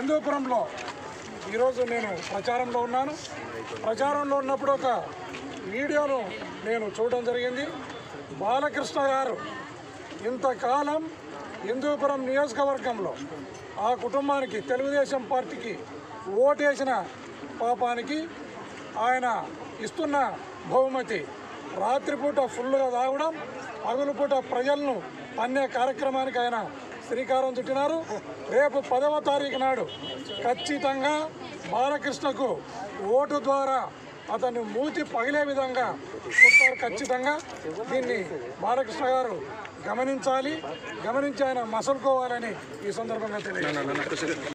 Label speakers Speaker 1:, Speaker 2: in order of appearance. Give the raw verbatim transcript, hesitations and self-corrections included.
Speaker 1: హిందూపురంలో ఈరోజు నేను ప్రచారంలో ఉన్నాను. ప్రచారంలో ఉన్నప్పుడు ఒక వీడియోను నేను చూడడం జరిగింది. బాలకృష్ణ గారు ఇంతకాలం హిందూపురం నియోజకవర్గంలో ఆ కుటుంబానికి తెలుగుదేశం పార్టీకి ఓటేసిన పాపానికి ఆయన ఇస్తున్న బహుమతి రాత్రిపూట ఫుల్గా తాగడం, పగులుపూట ప్రజలను అన్నే కార్యక్రమానికి ఆయన శ్రీకారం చుట్టినారు. రేపు పదవ తారీఖు నాడు ఖచ్చితంగా బాలకృష్ణకు ఓటు ద్వారా అతన్ని మూతి పగిలే విధంగా కొడతారు. ఖచ్చితంగా దీన్ని బాలకృష్ణ గారు గమనించాలి, గమనించి ఆయన మసలుకోవాలని ఈ సందర్భంగా తెలియజేస్తున్నారు.